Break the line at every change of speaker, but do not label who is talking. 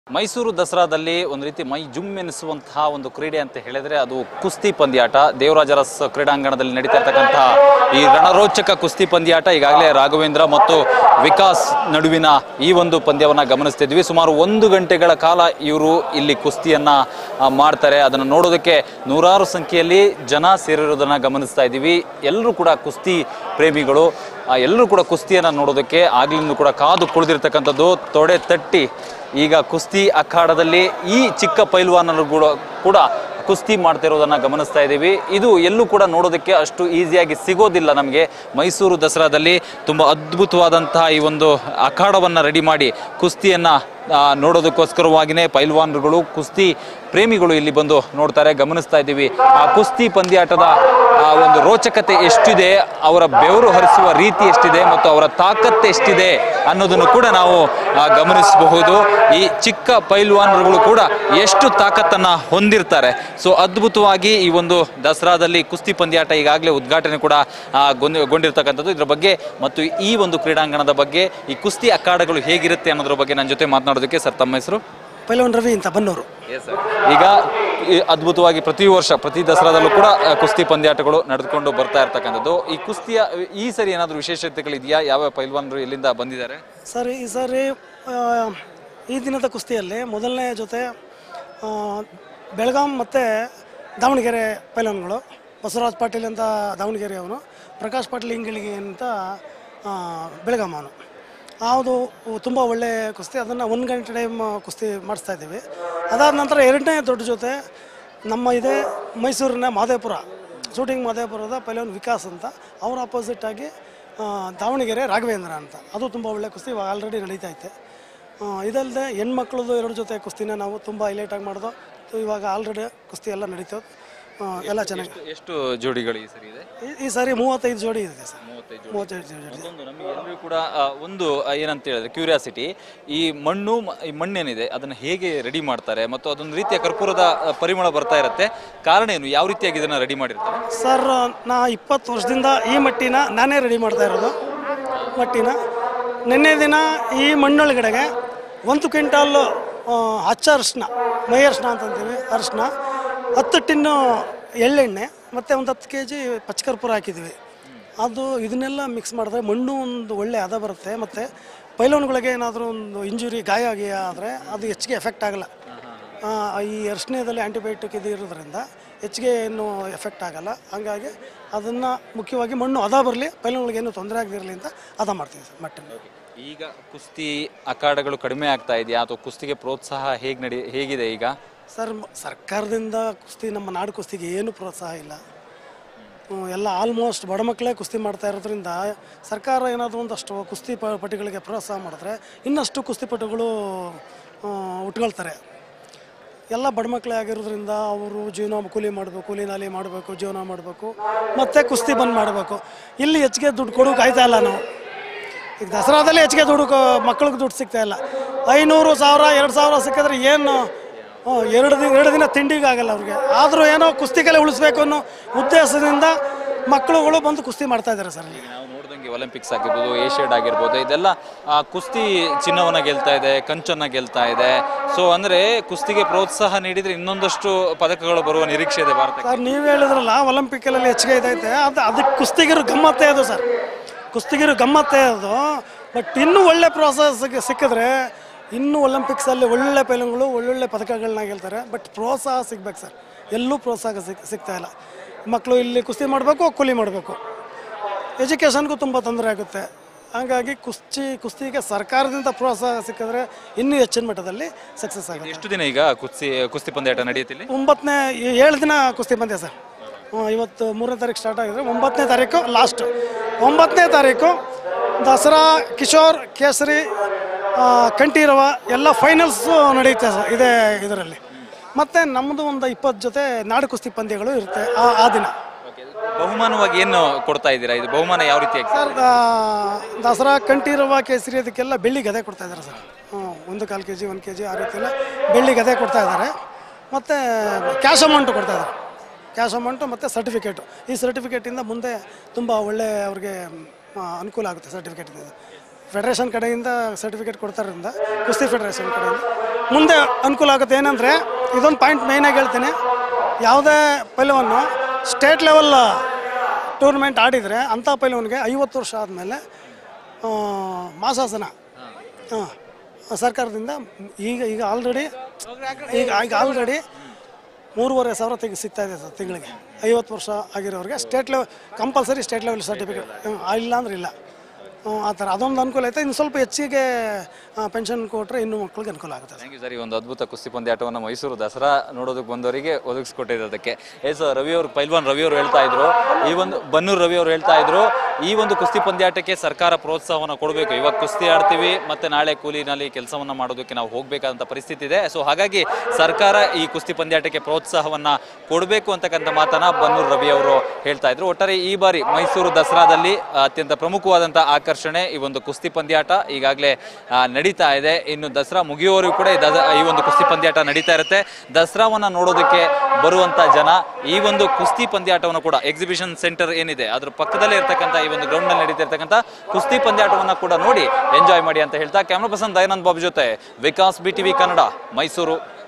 ಮೈಸೂರು ದಸರಾದಲ್ಲಿ ಒಂದು ರೀತಿ ಮೈ ಜುಮ್ ಎನಿಸುವಂತಹ ಒಂದು ಕ್ರೀಡೆ ಅಂತ ಹೇಳಿದ್ರೆ ಅದು ಕುಸ್ತಿ ಪಂದ್ಯಾಟ. ದೇವರಾಜ ಅರಸ್ ಕ್ರೀಡಾಂಗಣದಲ್ಲಿ ನಡೀತಾ ಇರತಕ್ಕಂತಹ ಈ ರಣರೋಚಕ ಕುಸ್ತಿ ಪಂದ್ಯಾಟ ಈಗಾಗಲೇ ರಾಘವೇಂದ್ರ ಮತ್ತು ವಿಕಾಸ್ ನಡುವಿನ ಈ ಒಂದು ಪಂದ್ಯವನ್ನು ಗಮನಿಸ್ತಿದ್ವಿ. ಸುಮಾರು 1 ಗಂಟೆಗಳ ಕಾಲ ಇವರು ಇಲ್ಲಿ ಕುಸ್ತಿಯನ್ನ ಮಾಡ್ತಾರೆ. ಅದನ್ನು ನೋಡೋದಕ್ಕೆ ನೂರಾರು ಸಂಖ್ಯೆಯಲ್ಲಿ ಜನ ಸೇರಿರೋದನ್ನ ಗಮನಿಸ್ತಾ ಇದ್ದೀವಿ. ಎಲ್ಲರೂ ಕೂಡ ಕುಸ್ತಿ ಪ್ರೇಮಿಗಳು, ಎಲ್ಲರೂ ಕೂಡ ಕುಸ್ತಿಯನ್ನು ನೋಡೋದಕ್ಕೆ ಆಗ್ಲಿಂದ ಕೂಡ ಕಾದು ಕುಳಿದಿರ್ತಕ್ಕಂಥದ್ದು. ತೊಡೆ ತಟ್ಟಿ ಈಗ ಕುಸ್ತಿ ಅಖಾಡದಲ್ಲಿ ಈ ಚಿಕ್ಕ ಪೈಲ್ವಾನರು ಕೂಡ ಕುಸ್ತಿ ಮಾಡ್ತಿರೋದನ್ನ ಗಮನಿಸ್ತಾ ಇದ್ದೀವಿ. ಇದು ಎಲ್ಲೂ ಕೂಡ ನೋಡೋದಕ್ಕೆ ಅಷ್ಟು ಈಸಿಯಾಗಿ ಸಿಗೋದಿಲ್ಲ ನಮಗೆ. ಮೈಸೂರು ದಸರಾದಲ್ಲಿ ತುಂಬ ಅದ್ಭುತವಾದಂತಹ ಈ ಒಂದು ಅಖಾಡವನ್ನು ರೆಡಿ ಮಾಡಿ ಕುಸ್ತಿಯನ್ನು ನೋಡೋದಕ್ಕೋಸ್ಕರವಾಗಿಯೇ ಪೈಲ್ವಾನರುಗಳು, ಕುಸ್ತಿ ಪ್ರೇಮಿಗಳು ಇಲ್ಲಿ ಬಂದು ನೋಡ್ತಾರೆ, ಗಮನಿಸ್ತಾ ಇದ್ದೀವಿ. ಆ ಕುಸ್ತಿ ಪಂದ್ಯಾಟದ ಒಂದು ರೋಚಕತೆ ಎಷ್ಟಿದೆ, ಅವರ ಬೆವರು ಹರಿಸುವ ರೀತಿ ಎಷ್ಟಿದೆ ಮತ್ತು ಅವರ ತಾಕತ್ತು ಎಷ್ಟಿದೆ ಅನ್ನೋದನ್ನು ಕೂಡ ನಾವು ಗಮನಿಸಬಹುದು. ಈ ಚಿಕ್ಕ ಪೈಲ್ವಾನರುಗಳು ಕೂಡ ಎಷ್ಟು ತಾಕತ್ತನ್ನು ಹೊಂದಿರ್ತಾರೆ. ಸೊ ಅದ್ಭುತವಾಗಿ ಈ ಒಂದು ದಸರಾದಲ್ಲಿ ಕುಸ್ತಿ ಪಂದ್ಯಾಟ ಈಗಾಗಲೇ ಉದ್ಘಾಟನೆ ಕೂಡ ಗೊಂಡಿರ್ತಕ್ಕಂಥದ್ದು. ಇದರ ಬಗ್ಗೆ ಮತ್ತು ಈ ಒಂದು ಕ್ರೀಡಾಂಗಣದ ಬಗ್ಗೆ, ಈ ಕುಸ್ತಿ ಅಖಾಡಗಳು ಹೇಗಿರುತ್ತೆ ಅನ್ನೋದ್ರ ಬಗ್ಗೆ ನನ್ನ ಜೊತೆ ಮಾತನಾಡೋದಕ್ಕೆ ಸರ್, ತಮ್ಮ ಹೆಸರು?
ಪೈಲ್ವಾನ್ ರವಿ ಅಂತ ಬನ್ನೂರು.
ಈಗ ಅದ್ಭುತವಾಗಿ ಪ್ರತಿ ವರ್ಷ ಪ್ರತಿ ದಸರಾದಲ್ಲೂ ಕೂಡ ಕುಸ್ತಿ ಪಂದ್ಯಾಟಗಳು ನಡೆದುಕೊಂಡು ಬರ್ತಾ ಇರ್ತಕ್ಕಂಥದ್ದು. ಈ ಕುಸ್ತಿಯ ಈ ಸರಿ ಏನಾದರೂ ವಿಶೇಷತೆಗಳಿದೆಯಾ? ಯಾವ ಪೈಲ್ವಾನರು ಎಲ್ಲಿಂದ ಬಂದಿದ್ದಾರೆ
ಸರ್? ಈ ಸಾರಿ ಈ ದಿನದ ಕುಸ್ತಿಯಲ್ಲಿ ಮೊದಲನೇ ಜೊತೆ ಬೆಳಗಾಂ ಮತ್ತು ದಾವಣಗೆರೆ ಪೈಲ್ವಾನ್ಗಳು. ಬಸವರಾಜ್ ಪಾಟೀಲ್ ಅಂತ ದಾವಣಗೆರೆ ಅವನು, ಪ್ರಕಾಶ್ ಪಾಟೀಲ್ ಇಂಗಳಿಗೆ ಅಂತ ಬೆಳಗಾಂ ಅವನು. ಅದು ತುಂಬ ಒಳ್ಳೆಯ ಕುಸ್ತಿ. ಅದನ್ನು 1 ಗಂಟೆ ಟೈಮ್ ಕುಸ್ತಿ ಮಾಡಿಸ್ತಾ ಇದ್ದೀವಿ. ಅದಾದ ನಂತರ ಎರಡನೇ ದೊಡ್ಡ ಜೊತೆ ನಮ್ಮ ಇದೆ ಮೈಸೂರಿನ ಮಾದೇಪುರ, ಶೂಟಿಂಗ್ ಮಾದೇಪುರದ ಪೈಲ್ವಾನ್ ವಿಕಾಸ್ ಅಂತ, ಅವ್ರ ಅಪೋಸಿಟ್ಟಾಗಿ ದಾವಣಗೆರೆ ರಾಘವೇಂದ್ರ ಅಂತ. ಅದು ತುಂಬ ಒಳ್ಳೆಯ ಕುಸ್ತಿ ಇವಾಗ ಆಲ್ರೆಡಿ ನಡೀತಾ ಐತೆ. ಇದಲ್ಲದೆ ಹೆಣ್ಮಕ್ಳದ್ದು 2 ಜೊತೆ ಕುಸ್ತಿನ ನಾವು ತುಂಬ ಹೈಲೈಟಾಗಿ ಮಾಡಿದೋ. ಇವಾಗ ಆಲ್ರೆಡಿ ಕುಸ್ತಿ ಎಲ್ಲ ನಡೀತದೆ, ಎಲ್ಲ ಚೆನ್ನಾಗಿ.
ಎಷ್ಟು ಜೋಡಿಗಳು ಈ ಸರಿ ಇದೆ?
ಈ ಸಾರಿ 35 ಜೋಡಿ ಇದೆ ಸರ್. 35 ಜೋಡಿ.
ನಮಗೆ ಎಲ್ಲರೂ ಕೂಡ ಒಂದು ಏನಂತ ಹೇಳಿದ್ರೆ ಕ್ಯೂರಿಯಾಸಿಟಿ, ಈ ಮಣ್ಣೇನಿದೆ ಅದನ್ನು ಹೇಗೆ ರೆಡಿ ಮಾಡ್ತಾರೆ ಮತ್ತು ಅದೊಂದು ರೀತಿಯ ಕರ್ಪೂರದ ಪರಿಮಳ ಬರ್ತಾ ಇರುತ್ತೆ. ಕಾರಣ ಏನು, ಯಾವ ರೀತಿಯಾಗಿ ಇದನ್ನು ರೆಡಿ ಮಾಡಿರ್ತಾರೆ?
ಸರ್, ನಾ 20 ವರ್ಷದಿಂದ ಈ ಮಟ್ಟಿನ ನಾನೇ ರೆಡಿ ಮಾಡ್ತಾ ಇರೋದು. ಮಟ್ಟಿನ ನಿನ್ನೆ ದಿನ ಈ ಮಣ್ಣೊಳಗಡೆಗೆ 1 ಕ್ವಿಂಟಾಲ್ ಹಚ್ಚ ಅರಿಶಿನ, ಮೈ ಅರಿಶಿನ ಅಂತಂತೀವಿ, ಅರಿಶಿನ, 10 ಟಿನ್ನು ಎಳ್ಳೆಣ್ಣೆ ಮತ್ತು ಒಂದು 10 kg ಪಚ್ಚಕರ್ಪೂರ ಹಾಕಿದ್ವಿ. ಅದು ಇದನ್ನೆಲ್ಲ ಮಿಕ್ಸ್ ಮಾಡಿದ್ರೆ ಮಣ್ಣು ಒಂದು ಒಳ್ಳೆ ಹದ ಬರುತ್ತೆ. ಮತ್ತು ಪೈಲ್ವಾನ್ಗಳಿಗೆ ಏನಾದರೂ ಒಂದು ಇಂಜುರಿ, ಗಾಯ ಆದರೆ ಅದು ಹೆಚ್ಚಿಗೆ ಎಫೆಕ್ಟ್ ಆಗಲ್ಲ. ಈ ಅರಿಶಿಣದಲ್ಲಿ ಆ್ಯಂಟಿಬಯೋಟಿಕ್ ಇದು ಇರೋದ್ರಿಂದ ಹೆಚ್ಚಿಗೆ ಏನು ಎಫೆಕ್ಟ್ ಆಗಲ್ಲ. ಹಾಗಾಗಿ ಅದನ್ನು ಮುಖ್ಯವಾಗಿ ಮಣ್ಣು ಹದ ಬರಲಿ, ಪೈಲ್ವಾನ್ಗಳಿಗೆ ಏನು ತೊಂದರೆ ಆಗದಿರಲಿ ಅಂತ ಹದ ಮಾಡ್ತೀವಿ ಸರ್ ಮಟ್ಟನ್ನು.
ಈಗ ಕುಸ್ತಿ ಅಖಾಡಗಳು ಕಡಿಮೆ ಆಗ್ತಾ ಇದೆಯಾ ಅಥವಾ ಕುಸ್ತಿಗೆ ಪ್ರೋತ್ಸಾಹ ಹೇಗಿದೆ ಈಗ?
ಸರ್, ಸರ್ಕಾರದಿಂದ ಕುಸ್ತಿ, ನಮ್ಮ ನಾಡು ಕುಸ್ತಿಗೆ ಏನು ಪ್ರೋತ್ಸಾಹ ಇಲ್ಲ. ಎಲ್ಲ ಆಲ್ಮೋಸ್ಟ್ ಬಡ ಮಕ್ಕಳೇ ಕುಸ್ತಿ ಮಾಡ್ತಾ ಇರೋದ್ರಿಂದ ಸರ್ಕಾರ ಏನಾದರೂ ಒಂದಷ್ಟು ಕುಸ್ತಿ ಪಟುಗಳಿಗೆ ಪ್ರೋತ್ಸಾಹ ಮಾಡಿದ್ರೆ ಇನ್ನಷ್ಟು ಕುಸ್ತಿಪಟುಗಳು ಉಟ್ಕೊಳ್ತಾರೆ. ಎಲ್ಲ ಬಡ ಮಕ್ಕಳೇ ಆಗಿರೋದ್ರಿಂದ ಅವರು ಜೀವನ ಕೂಲಿ ಮಾಡಬೇಕು, ಕೂಲಿ ನಾಲಿ ಮಾಡಬೇಕು, ಜೀವನ ಮಾಡಬೇಕು, ಮತ್ತು ಕುಸ್ತಿ ಬಂದ್ ಮಾಡಬೇಕು. ಇಲ್ಲಿ ಹೆಚ್ಚಿಗೆ ದುಡ್ಡು ಕೊಡೋಕೆ ಆಯ್ತಾ ಇಲ್ಲ. ನಾವು ಈಗ ದಸರಾದಲ್ಲಿ ಹೆಚ್ಚಿಗೆ ದುಡ್ಡು ಮಕ್ಕಳಿಗೆ ದುಡ್ಡು ಸಿಗ್ತಾಯಿಲ್ಲ. 500, 1000, 2000 ಸಿಕ್ಕಿದ್ರೆ ಏನು 2 ದಿನ ತಿಂಡಿಗೆ ಆಗಲ್ಲ ಅವ್ರಿಗೆ. ಆದರೂ ಏನೋ ಕುಸ್ತಿಗೆಲ್ಲ ಉಳಿಸ್ಬೇಕು ಅನ್ನೋ ಉದ್ದೇಶದಿಂದ ಮಕ್ಕಳುಗಳು ಬಂದು ಕುಸ್ತಿ ಮಾಡ್ತಾ ಇದ್ದಾರೆ ಸರ್. ಇಲ್ಲಿ
ನಾವು ನೋಡಿದಂಗೆ ಒಲಿಂಪಿಕ್ಸ್ ಆಗಿರ್ಬೋದು, ಏಷ್ಯಾಡ್ ಆಗಿರ್ಬೋದು, ಇದೆಲ್ಲ ಕುಸ್ತಿ ಚಿನ್ನವನ್ನು ಗೆಲ್ತಾ ಇದೆ, ಕಂಚನ್ನು ಗೆಲ್ತಾ ಇದೆ. ಸೊ ಅಂದರೆ ಕುಸ್ತಿಗೆ ಪ್ರೋತ್ಸಾಹ ನೀಡಿದರೆ ಇನ್ನೊಂದಷ್ಟು ಪದಕಗಳು ಬರುವ ನಿರೀಕ್ಷೆ ಇದೆ ಭಾರತ.
ಸರ್, ನೀವು ಹೇಳಿದ್ರಲ್ಲ ಒಲಿಂಪಿಕಲ್ಲಿ ಹೆಚ್ಚಿಗೆ ಇದೈತೆ, ಅದಕ್ಕೆ ಕುಸ್ತಿಗಿರು ಗಮ್ಮತ್ತೇ ಅದು ಸರ್. ಕುಸ್ತಿಗಿರು ಗಮ್ಮತ್ತೇ ಅದು. ಬಟ್ ಇನ್ನೂ ಒಳ್ಳೆ ಪ್ರೋತ್ಸಾಹ ಸಿಕ್ಕಿದ್ರೆ ಇನ್ನೂ ಒಲಿಂಪಿಕ್ಸಲ್ಲಿ ಒಳ್ಳೆ ಪೈಲ್ವಾನ್ಗಳು ಒಳ್ಳೊಳ್ಳೆ ಪದಕಗಳನ್ನ ಗೆಲ್ತಾರೆ. ಬಟ್ ಪ್ರೋತ್ಸಾಹ ಸಿಗ್ಬೇಕು ಸರ್. ಎಲ್ಲೂ ಪ್ರೋತ್ಸಾಹ ಸಿಗ್ತಾ ಇಲ್ಲ. ಮಕ್ಕಳು ಇಲ್ಲಿ ಕುಸ್ತಿ ಮಾಡಬೇಕು, ಕೂಲಿ ಮಾಡಬೇಕು, ಎಜುಕೇಷನ್ಗೂ ತುಂಬ ತೊಂದರೆ ಆಗುತ್ತೆ. ಹಾಗಾಗಿ ಕುಸ್ತಿಗೆ ಸರ್ಕಾರದಿಂದ ಪ್ರೋತ್ಸಾಹ ಸಿಕ್ಕಿದ್ರೆ ಇನ್ನೂ ಹೆಚ್ಚಿನ ಮಟ್ಟದಲ್ಲಿ ಸಕ್ಸಸ್ ಆಗುತ್ತೆ.
ಎಷ್ಟು ದಿನ ಈಗ ಕುಸ್ತಿ ಪಂದ್ಯಾಟ ನಡೆಯುತ್ತಿಲ್ಲ?
7 ದಿನ ಕುಸ್ತಿ ಪಂದ್ಯ ಸರ್. ಇವತ್ತು 3ನೇ ತಾರೀಕು ಸ್ಟಾರ್ಟ್ ಆಗಿದ್ರೆ 9ನೇ ತಾರೀಕು ಲಾಸ್ಟ್. 9ನೇ ತಾರೀಕು ದಸರಾ, ಕಿಶೋರ್, ಕೇಸರಿ, ಕಂಠೀರವ ಎಲ್ಲ ಫೈನಲ್ಸು ನಡೆಯುತ್ತೆ ಸರ್ ಇದರಲ್ಲಿ. ಮತ್ತು ನಮ್ಮದು ಒಂದು 20 ಜೊತೆ ನಾಡು ಕುಸ್ತಿ ಪಂದ್ಯಗಳು ಇರುತ್ತೆ ಆ ದಿನ.
ಬಹುಮಾನವಾಗಿ ಏನು ಕೊಡ್ತಾ ಇದ್ದೀರಾ? ಇದು ಬಹುಮಾನ ಯಾವ ರೀತಿ
ಸರ್? ದಸರಾ, ಕಂಠೀರವ, ಕೇಸರಿ ಅದಕ್ಕೆಲ್ಲ ಬೆಳ್ಳಿ ಗದೆ ಕೊಡ್ತಾ ಇದ್ದಾರೆ ಸರ್. 1 ಕಾಲು kg, 1 kg ಆ ರೀತಿ ಎಲ್ಲ ಬೆಳ್ಳಿ ಗದೆ ಕೊಡ್ತಾ ಇದ್ದಾರೆ. ಮತ್ತು ಕ್ಯಾಶ್ ಅಮೌಂಟು ಕೊಡ್ತಾ ಇದ್ದಾರೆ. ಕ್ಯಾಶ್ ಅಮೌಂಟು ಮತ್ತು ಸರ್ಟಿಫಿಕೇಟು. ಈ ಸರ್ಟಿಫಿಕೇಟಿಂದ ಮುಂದೆ ತುಂಬ ಒಳ್ಳೆ ಅವ್ರಿಗೆ ಅನುಕೂಲ ಆಗುತ್ತೆ. ಸರ್ಟಿಫಿಕೇಟಿಂದ ಫೆಡರೇಷನ್ ಕಡೆಯಿಂದ ಸರ್ಟಿಫಿಕೇಟ್ ಕೊಡ್ತಾರಿಂದ, ಕುಸ್ತಿ ಫೆಡರೇಷನ್ ಕಡೆಯಿಂದ ಮುಂದೆ ಅನುಕೂಲ ಆಗುತ್ತೆ. ಏನಂದರೆ ಇದೊಂದು ಪಾಯಿಂಟ್ ಮೇಯ್ನಾಗಿ ಹೇಳ್ತೀನಿ, ಯಾವುದೇ ಪೈಲವನ್ನು ಸ್ಟೇಟ್ ಲೆವೆಲ್ ಟೂರ್ನಮೆಂಟ್ ಆಡಿದರೆ ಅಂಥ ಪೈಲವನಿಗೆ 50 ವರ್ಷ ಆದಮೇಲೆ ಮಾಸಾಸನ ಸರ್ಕಾರದಿಂದ ಈಗ ಆಲ್ರೆಡಿ 3,500 ಸಿಗ್ತಾ ಇದೆ ಸರ್ ತಿಂಗಳಿಗೆ. 50 ವರ್ಷ ಆಗಿರೋರಿಗೆ state level compulsory state level certificate, ಇಲ್ಲ ಅಂದ್ರೆ ಇಲ್ಲ. ಆ ಥರ ಅದೊಂದು ಅನುಕೂಲ ಐತೆ. ಇನ್ನು ಸ್ವಲ್ಪ ಹೆಚ್ಚಿಗೆ ಪೆನ್ಷನ್ ಕೊಟ್ಟರೆ ಇನ್ನೂ ಮಕ್ಕಳಿಗೆ ಅನುಕೂಲ ಆಗುತ್ತೆ.
Thank you sir. ಈ ಒಂದು ಅದ್ಭುತ ಕುಸ್ತಿ ಪಂದ್ಯಾಟವನ್ನು ಮೈಸೂರು ದಸರಾ ನೋಡೋದಕ್ಕೆ ಬಂದವರಿಗೆ ಒದಗಿಸ್ಕೊಟ್ಟಿರೋದಕ್ಕೆ. ಸರ್ ರವಿ ಅವರು, ಪೈಲ್ವಾನ್ ರವಿ ಅವರು ಹೇಳ್ತಾ ಇದ್ರು, ಈ ಒಂದು ಬನ್ನೂರು ರವಿ ಅವರು ಹೇಳ್ತಾ ಇದ್ರು, ಈ ಒಂದು ಕುಸ್ತಿ ಪಂದ್ಯಾಟಕ್ಕೆ ಸರ್ಕಾರ ಪ್ರೋತ್ಸಾಹವನ್ನು ಕೊಡಬೇಕು. ಇವಾಗ ಕುಸ್ತಿ ಆಡ್ತೀವಿ ಮತ್ತೆ ನಾಳೆ ಕೂಲಿನಲ್ಲಿ ಕೆಲಸವನ್ನು ಮಾಡೋದಕ್ಕೆ ನಾವು ಹೋಗಬೇಕಾದಂಥ ಪರಿಸ್ಥಿತಿ ಇದೆ. ಸೊ ಹಾಗಾಗಿ ಸರ್ಕಾರ ಈ ಕುಸ್ತಿ ಪಂದ್ಯಾಟಕ್ಕೆ ಪ್ರೋತ್ಸಾಹವನ್ನು ಕೊಡಬೇಕು ಅಂತಕ್ಕಂಥ ಮಾತನ್ನ ಬನ್ನೂರು ರವಿ ಅವರು ಹೇಳ್ತಾ ಇದ್ರು. ಒಟ್ಟಾರೆ ಈ ಬಾರಿ ಮೈಸೂರು ದಸರಾದಲ್ಲಿ ಅತ್ಯಂತ ಪ್ರಮುಖವಾದಂಥ ಆಕರ್ಷಣೆ ಈ ಒಂದು ಕುಸ್ತಿ ಪಂದ್ಯಾಟ ಈಗಾಗಲೇ ನಡೀತಾ ಇದೆ. ಇನ್ನು ದಸರಾ ಮುಗಿಯುವವರೆಗೂ ಕೂಡ ಈ ಒಂದು ಕುಸ್ತಿ ಪಂದ್ಯಾಟ ನಡೀತಾ ಇರುತ್ತೆ. ದಸರಾವನ್ನ ನೋಡೋದಕ್ಕೆ ಬರುವಂತ ಜನ ಈ ಒಂದು ಕುಸ್ತಿ ಪಂದ್ಯಾಟವನ್ನು ಕೂಡ ಎಕ್ಸಿಬಿಷನ್ ಸೆಂಟರ್ ಏನಿದೆ ಅದ್ರ ಪಕ್ಕದಲ್ಲೇ ಇರ್ತಕ್ಕಂಥ ಈ ಒಂದು ಗ್ರೌಂಡ್ ನಲ್ಲಿ ನಡೀತಾ ಇರ್ತಕ್ಕಂಥ ಕುಸ್ತಿ ಪಂದ್ಯಾಟವನ್ನ ಕೂಡ ನೋಡಿ ಎಂಜಾಯ್ ಮಾಡಿ ಅಂತ ಹೇಳ್ತಾ, ಕ್ಯಾಮ್ರಾ ಪರ್ಸನ್ ದಯಾನಂದ್ ಬಾಬು ಜೊತೆ ವಿಕಾಸ್ BTV ಕನ್ನಡ, ಮೈಸೂರು.